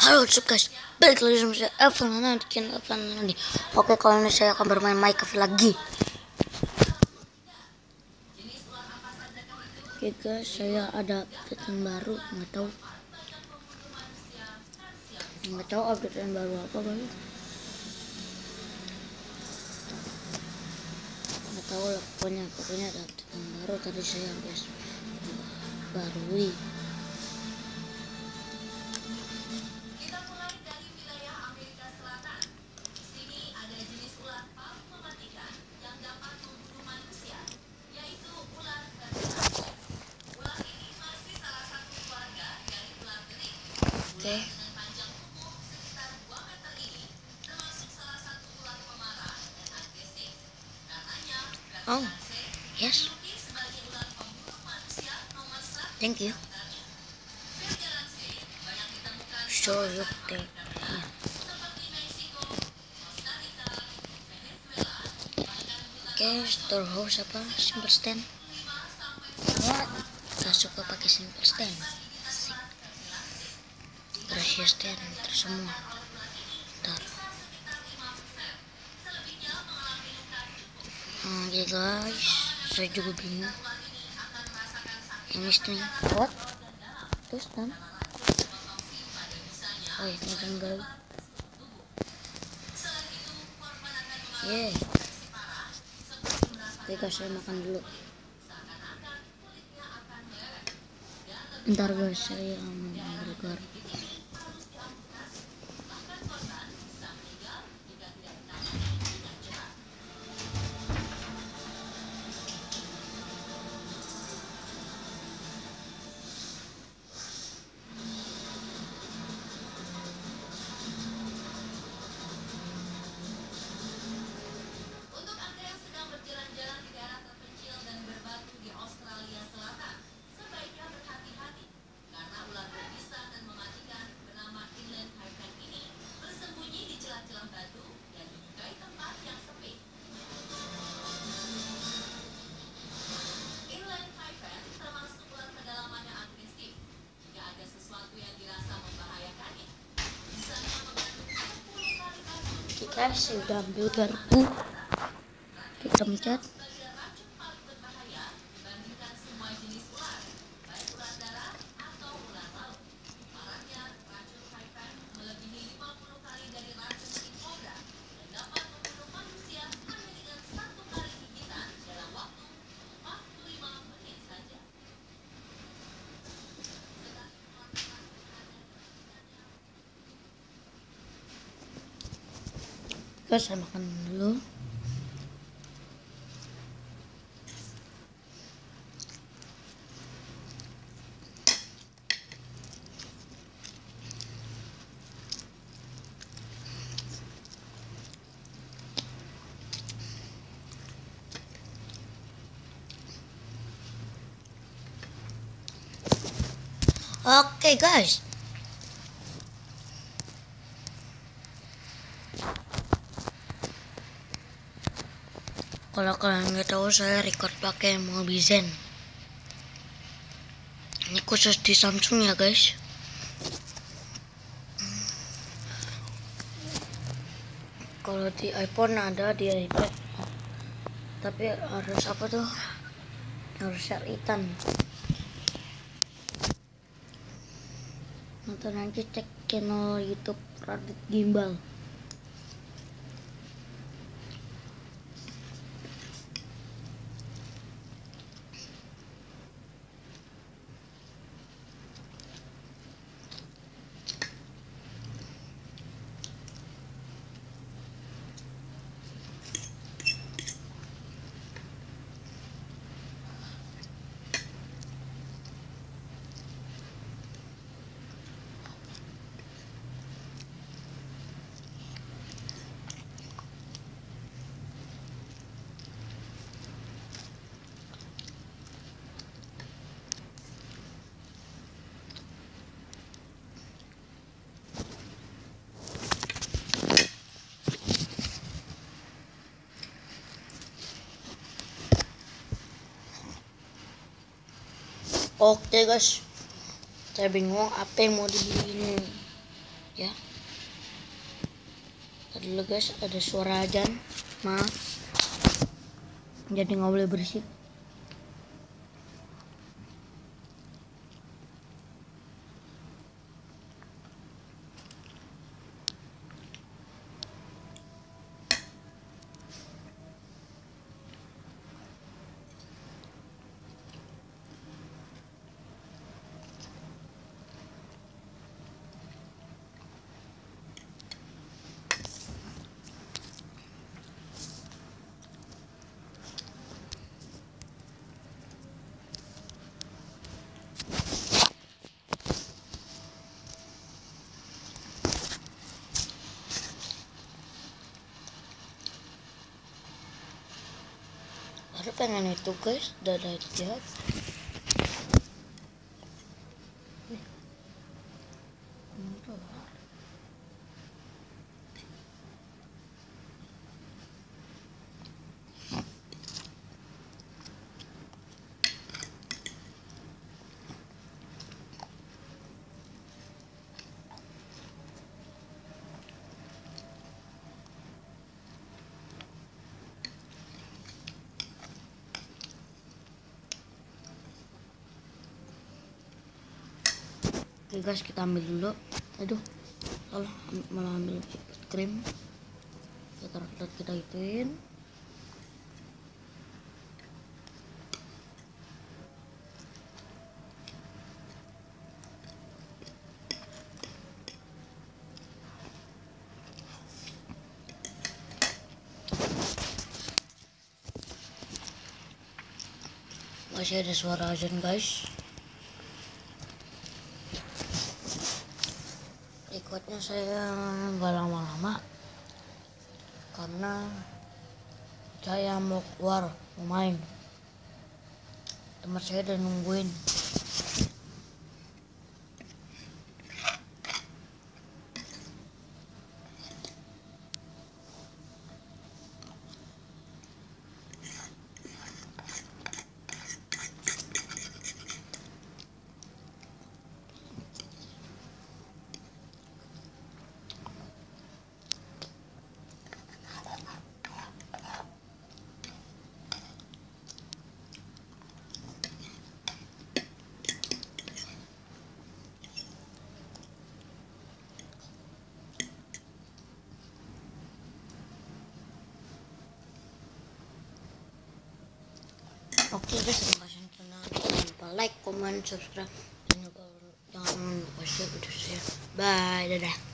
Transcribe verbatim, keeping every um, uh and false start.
Halo what's up guys, balik lagi sama saya Evan nanti Evan nanti. Oke, kali ini saya akan bermain Minecraft lagi. Oke guys, saya ada update yang baru, nggak tahu nggak tahu update yang baru apa guys, nggak tahu lah, pokoknya pokoknya ada update yang baru tadi saya guys barui. Oke. Oh, yes. Thank you. Sure, you take. Yeah. Oke, storehouse apa? Simple stand. Gak suka pakai simple stand. Precious stand terus semua. Ntar. Oke guys, saya juga bingung. Ini string. What? Terus kan? Oh ya, ini tinggal. Yeah. Oke guys, saya makan dulu. Ntar guys, saya mau burger. Guys, saya udah ambil garpu, kita mencet. Guys, saya makan dulu. Oke guys, kalau kalian nggak tahu, saya record pakai Mobizen. Ini khusus di Samsung ya guys. Kalau di iPhone ada, di iPad, tapi harus apa tuh? Harus syaritan. Nonton aja, cek channel YouTube Radit Gimbal. Oke guys, saya bingung apa yang mau dibeli ini. ya. Tadi dulu guys ada suara ajan, maaf. Jadi nggak boleh berisik. Baru pengen itu guys, dada jahat. Oke guys, kita ambil dulu. Aduh, salah, malah ambil krim. Kita taruh, kita ituin. Masih ada suara azan guys. Recordnya saya nggak lama-lama karena saya mau keluar mau main. Teman saya udah nungguin. Oke guys, terima kasih channel. Jangan lupa like, comment, subscribe, dan juga jangan lupa share video saya. Bye, dadah.